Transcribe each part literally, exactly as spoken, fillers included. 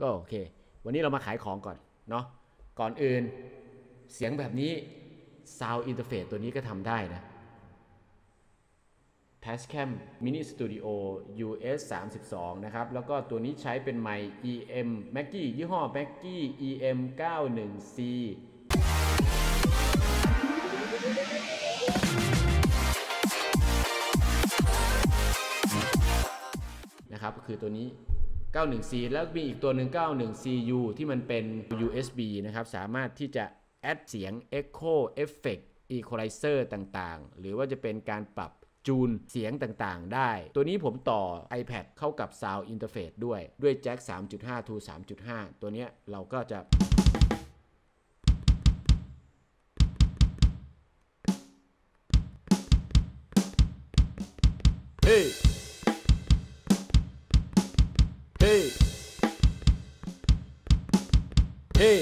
ก็โอเควันนี้เรามาขายของก่อนเนาะก่อนอื่นเสียงแบบนี้ Sound Interface ตัวนี้ก็ทำได้นะ Tascam Mini Studio ยู เอส สามสิบสอง นะครับแล้วก็ตัวนี้ใช้เป็นไมค์ อี เอ็ม Mackie ยี่ห้อ Mackie อี เอ็ม เก้าสิบเอ็ด ซี นะครับก็คือตัวนี้ เก้าสิบเอ็ด ซี แล้วมีอีกตัวหนึ่ง เก้าสิบเอ็ด ซี ยู ที่มันเป็น ยู เอส บี นะครับสามารถที่จะแอดเสียง Echo Effect Equalizer ต่างๆหรือว่าจะเป็นการปรับจูนเสียงต่างๆได้ตัวนี้ผมต่อ iPad เข้ากับ Sound Interface ด้วยด้วยแจ็ค สามจุดห้า to สามจุดห้า ตัวนี้เราก็จะเฮ้เฮ้เฮ้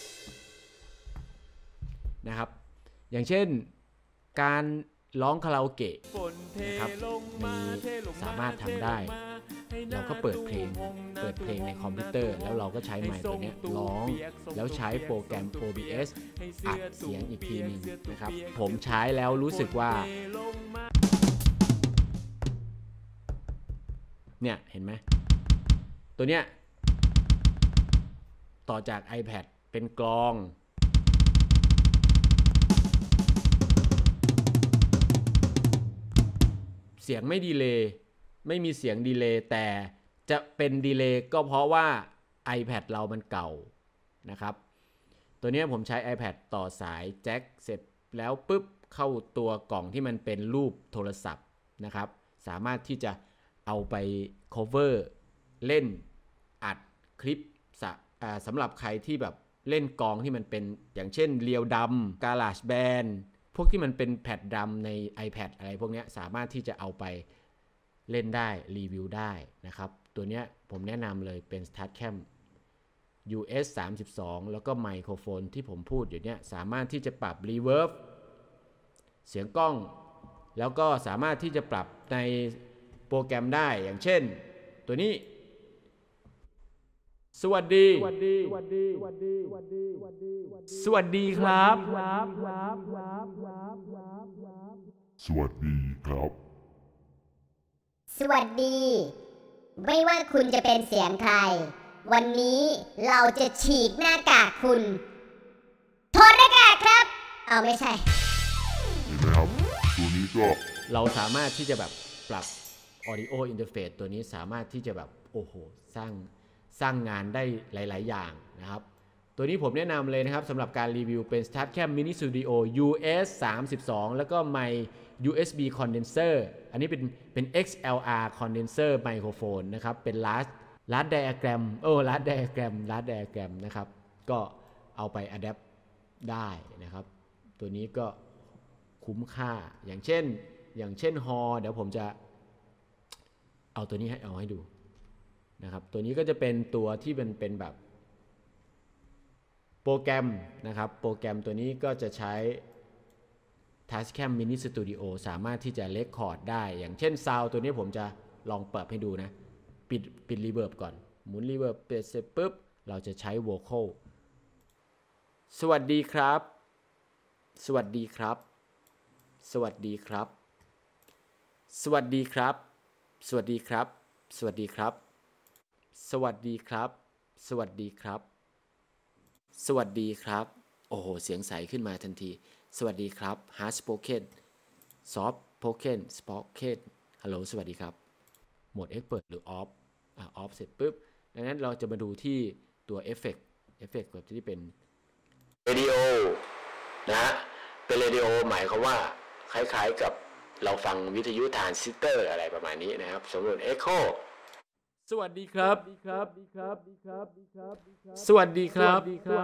นะครับอย่างเช่นการร้องคาราโอเกะนะครับมีสามารถทำได้เราก็เปิดเพลงเปิดเพลงในคอมพิวเตอร์แล้วเราก็ใช้ไมค์ตัวนี้ร้องแล้วใช้โปรแกรม โอ บี เอส อัดเสียงอีกทีนึงนะครับผมใช้แล้วรู้สึกว่าเนี่ยเห็นไหมตัวเนี้ยต่อจาก iPad เป็นกลองเสียงไม่ดีเลย์ไม่มีเสียงดีเลย์แต่จะเป็นดีเลย์ก็เพราะว่า iPad เรามันเก่านะครับตัวนี้ผมใช้ iPad ต่อสายแจ็คเสร็จแล้วปุ๊บเข้าตัวกล่องที่มันเป็นรูปโทรศัพท์นะครับสามารถที่จะเอาไป cover เล่นอัดคลิปสำหรับใครที่แบบเล่นกลองที่มันเป็นอย่างเช่นเรียวดำ GarageBand พวกที่มันเป็นแพดดำใน iPad อะไรพวกนี้สามารถที่จะเอาไปเล่นได้รีวิวได้นะครับตัวนี้ผมแนะนำเลยเป็น Tascam ยู เอส สามสิบสอง แล้วก็ไมโครโฟนที่ผมพูดอยู่เนี่ยสามารถที่จะปรับ Reverb เสียงกล้องแล้วก็สามารถที่จะปรับในโปรแกรมได้อย่างเช่นตัวนี้สวัสดีสวัสดีสวัสดีสวัสดีสวัสดีสวัสดีครับสวัสดีครับสวัสดีไม่ว่าคุณจะเป็นเสียงใครวันนี้เราจะฉีกหน้ากากคุณถอดหน้ากากครับเอาไม่ใช่เห็นไหมครับตัวนี้ก็เราสามารถที่จะแบบปรับ Audio Interface ตัวนี้สามารถที่จะแบบโอ้โหสร้างสร้างงานได้หลายๆอย่างนะครับตัวนี้ผมแนะนำเลยนะครับสำหรับการรีวิวเป็น Tascam Mini Studio ยู เอส สามสิบสอง แล้วก็ไมค์ ยู เอส บี Condenser อันนี้เป็นเป็น เอ็กซ์ แอล อาร์ Condenser Microphone นะครับเป็น Last Last Diagram โอ้ Last Diagram Last Diagram นะครับก็เอาไป Adapt ได้นะครับตัวนี้ก็คุ้มค่าอย่างเช่นอย่างเช่นฮอเดี๋ยวผมจะเอาตัวนี้ให้เอาให้ดูนะครับตัวนี้ก็จะเป็นตัวที่เป็นเป็นแบบโปรแกรมนะครับโปรแกรมตัวนี้ก็จะใช้ Tascam Mini Studio สามารถที่จะเรคคอร์ดได้อย่างเช่นซาวตัวนี้ผมจะลองเปิดให้ดูนะปิดปิดรีเวิร์บก่อนหมุนรีเวิร์บเปิดเสร็จปุ๊บเราจะใช้โวคอลสวัสดีครับสวัสดีครับสวัสดีครับสวัสดีครับสวัสดีครับสวัสดีครับสวัสดีครับสวัสดีครับสวัสดีครับโอ้โหเสียงใสขึ้นมาทันทีสวัสดีครับ hard spoken soft spoken spoken hello สวัสดีครับโหมด expert หรือ off อ่า off เสร็จปุ๊บดังนั้นเราจะมาดูที่ตัว effect effect แบบที่เป็น radio นะฮะเป็น radio หมายความว่าคล้ายๆกับเราฟังวิทยุทรานซิสเตอร์อะไรประมาณนี้นะครับสมมติ echoสวัสดีครับสวัสดีครับ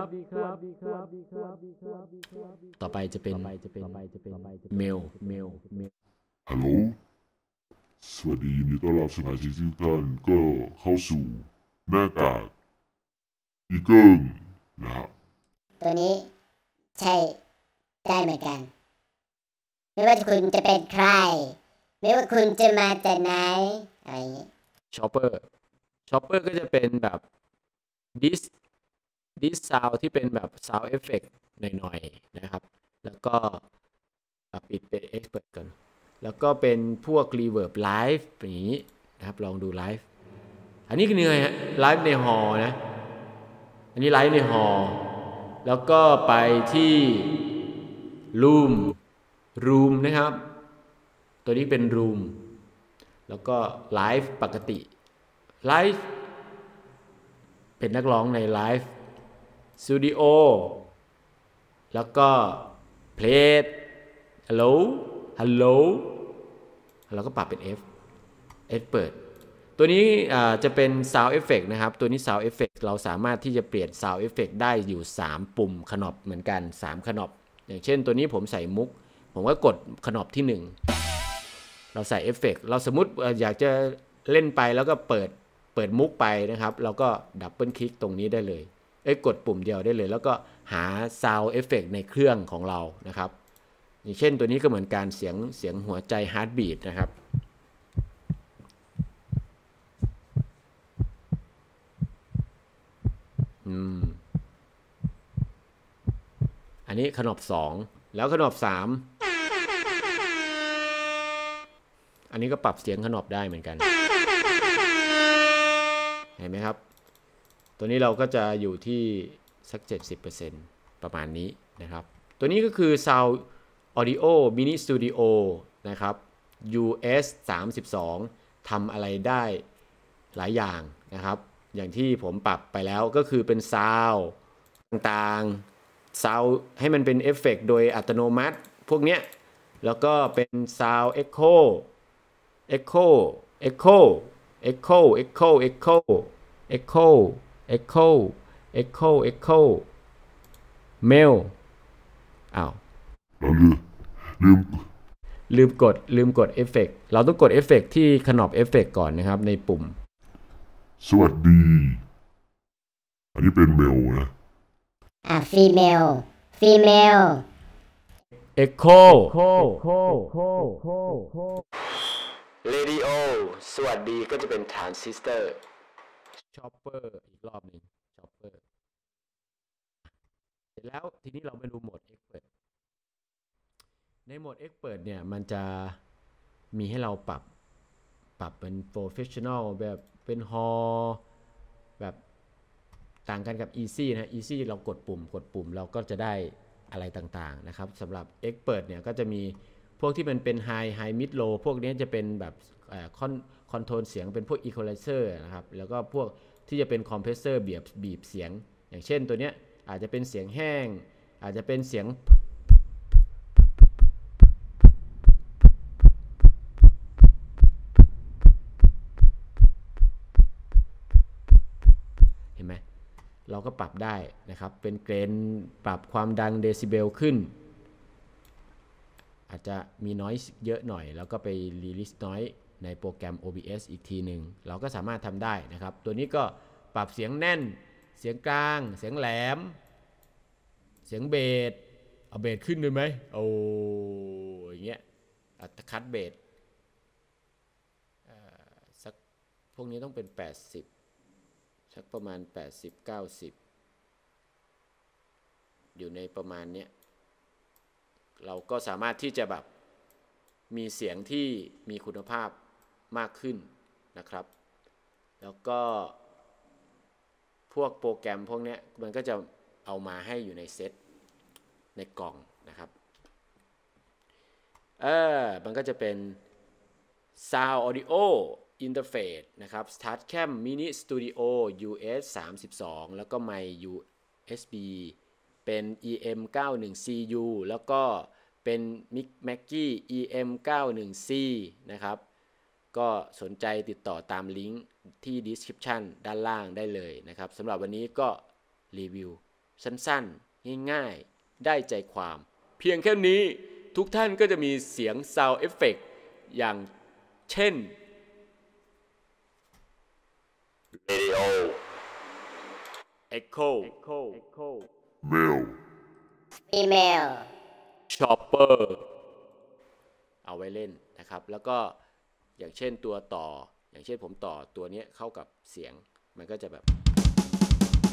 ต่อไปจะเป็นเมลเมลเมลฮัลโหลสวัสดียินดีต้อนรับสมาชิกทุกท่านก็เข้าสู่หน้ากากอีเกิลนะครับตัวนี้ใช่ได้เหมือนกันไม่ว่าคุณจะเป็นใครไม่ว่าคุณจะมาจากไหนอะไรอย่างนี้ชอปเปอร์ชอปเปอร์ก็จะเป็นแบบดิสดิสซาวที่เป็นแบบซาวเอฟเฟกต์หน่อยๆนะครับแล้วก็ปิดเป็น Expert ก่อนแล้วก็เป็นพวก Reverb Live อย่างนี้นะครับลองดู Live อันนี้คือเหนื่อยฮะ Live ในฮอลล์นะอันนี้ Live ในฮอลล์แล้วก็ไปที่ Room Room นะครับตัวนี้เป็น Room แล้วก็ Live ปกติ Live เป็นนักร้องใน Live Studio แล้วก็ Play Hello Hello เราก็ปรับเป็น F F เปิดตัวนี้จะเป็น Sound Effect นะครับตัวนี้ Sound Effect เราสามารถที่จะเปลี่ยน Sound Effect ได้อยู่สามปุ่มขนอบเหมือนกันสามขนอบอย่างเช่นตัวนี้ผมใส่มุกผมก็กดขนอบที่หนึ่งเราใส่เอฟเฟกต์เราสมมุติอยากจะเล่นไปแล้วก็เปิดเปิดมุกไปนะครับเราก็ดับเบิลคลิกตรงนี้ได้เลยเอ้ยกดปุ่มเดียวได้เลยแล้วก็หา Sound Effect ในเครื่องของเรานะครับอย่างเช่นตัวนี้ก็เหมือนการเสียงเสียงหัวใจ Heartbeat นะครับอืมอันนี้ขนอบสองแล้วขนอบสามอันนี้ก็ปรับเสียงขนอบได้เหมือนกันเห็นไหมครับตัวนี้เราก็จะอยู่ที่สัก เจ็ดสิบเปอร์เซ็นต์ ประมาณนี้นะครับตัวนี้ก็คือ Sound Audio Mini Studio นะครับ ยู เอส สามสิบสอง ทำอะไรได้หลายอย่างนะครับอย่างที่ผมปรับไปแล้วก็คือเป็น Sound ต่างๆ Sound ให้มันเป็นเอฟเฟกต์โดยอัตโนมัติพวกเนี้ยแล้วก็เป็น Sound Echo Echo Echo Echo Echo Echo Echo Echo Echo Echo Mail อ้าวลืมลืมลืมกดลืมกดเอฟเฟกต์เราต้องกดเอฟเฟกต์ที่ขนอบเอฟเฟกต์ก่อนนะครับในปุ่มสวัสดีอันนี้เป็นเมลนะอ่ะ female female Echo Radio สวัสดีก็จะเป็น Transistor Chopper อีกรอบหนึ่ง Chopper เสร็จแล้วทีนี้เราไปดูโหมด Expert ในโหมด Expert เนี่ยมันจะมีให้เราปรับปรับเป็น Professional แบบเป็น Hall แบบต่างกันกับ Easy นะ Easy เรากดปุ่มกดปุ่มเราก็จะได้อะไรต่างๆนะครับสำหรับ Expert เนี่ยก็จะมีพวกที่มันเป็น High High Mid Low พวกนี้จะเป็นแบบคอนคอนโทรลเสียงเป็นพวก Equalizer นะครับแล้วก็พวกที่จะเป็น Compressor บีบบีบเสียงอย่างเช่นตัวเนี้ยอาจจะเป็นเสียงแห้งอาจจะเป็นเสียงเห็นไหมเราก็ปรับได้นะครับเป็นเกรนปรับความดังเดซิเบลขึ้นอาจจะมีน้อยเยอะหน่อยแล้วก็ไปรีลิสน้อยในโปรแกรม โอ บี เอส อีกทีหนึ่งเราก็สามารถทำได้นะครับตัวนี้ก็ปรับเสียงแน่นเสียงกลางเสียงแหลมเสียงเบสเอาเบสขึ้นได้ไหมโอ้อย่างเงี้ยคัดเบสสักพวกนี้ต้องเป็นแปดสิบสักประมาณแปดสิบ เก้าสิบอยู่ในประมาณเนี้ยเราก็สามารถที่จะแบบมีเสียงที่มีคุณภาพมากขึ้นนะครับแล้วก็พวกโปรแกรมพวกนี้มันก็จะเอามาให้อยู่ในเซตในกล่องนะครับเออมันก็จะเป็น Sound Audio Interface นะครับ Tascam Mini Studio ยู เอส สามสิบสอง แล้วก็ไมค์ ยู เอส บี เป็น อี เอ็ม เก้าสิบเอ็ด ซี ยู แล้วก็เป็น Mic Mackie อี เอ็ม เก้าสิบเอ็ด ซี นะครับก็สนใจติดต่อตามลิงก์ที่ description ด้านล่างได้เลยนะครับสำหรับวันนี้ก็รีวิวสั้นๆง่ายๆได้ใจความเพียงแค่นี้ทุกท่านก็จะมีเสียง Sound Effect อย่างเช่น Radio Echo Mail female Chopper เอาไว้เล่นนะครับแล้วก็อย่างเช่นตัวต่ออย่างเช่นผมต่อตัวนี้เข้ากับเสียงมันก็จะแบบ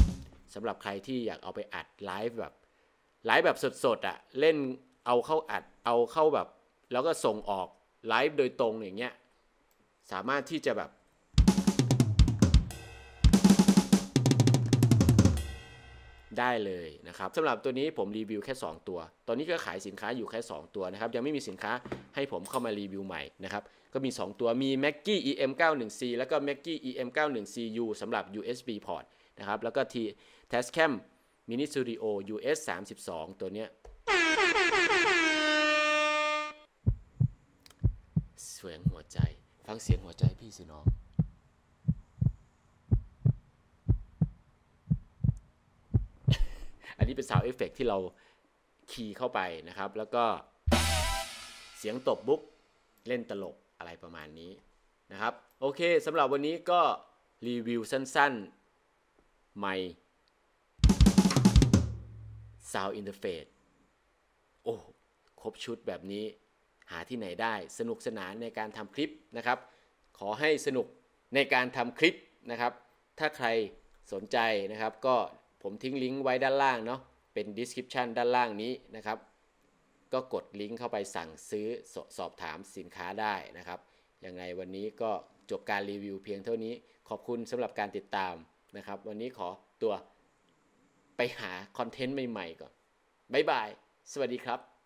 สำหรับใครที่อยากเอาไปอัดไลฟ์แบบไลฟ์แบบสดๆอ่ะเล่นเอาเข้าอัดเอาเข้าแบบแล้วก็ส่งออกไลฟ์โดยตรงอย่างเงี้ยสามารถที่จะแบบได้เลยนะครับสำหรับตัวนี้ผมรีวิวแค่สองตัวตอนนี้ก็ขายสินค้าอยู่แค่สองตัวนะครับยังไม่มีสินค้าให้ผมเข้ามารีวิวใหม่นะครับก็มีสองตัวมี Mackie อี เอ็ม เก้าสิบเอ็ด ซี แล้วก็ Mackie อี เอ็ม เก้าสิบเอ็ด ซี ยู สำหรับ ยู เอส บี port นะครับแล้วก็ Tascam Mini Studio ยู เอส สามสิบสอง ตัวเนี้ยเสียงหัวใจฟังเสียงหัวใจพี่สิน้องอันนี้เป็น sound effect ที่เราคีย์เข้าไปนะครับแล้วก็เสียงตบบุ๊กเล่นตลกอะไรประมาณนี้นะครับโอเคสำหรับวันนี้ก็รีวิวสั้นๆไมค์ Sound Interface โอ้ครบชุดแบบนี้หาที่ไหนได้สนุกสนานในการทำคลิปนะครับขอให้สนุกในการทำคลิปนะครับถ้าใครสนใจนะครับก็ผมทิ้งลิงก์ไว้ด้านล่างเนาะเป็น description ด้านล่างนี้นะครับก็กดลิงก์เข้าไปสั่งซื้อส, สอบถามสินค้าได้นะครับยังไงวันนี้ก็จบการรีวิวเพียงเท่านี้ขอบคุณสำหรับการติดตามนะครับวันนี้ขอตัวไปหาคอนเทนต์ใหม่ๆก่อนบ๊ายบายสวัสดีครับ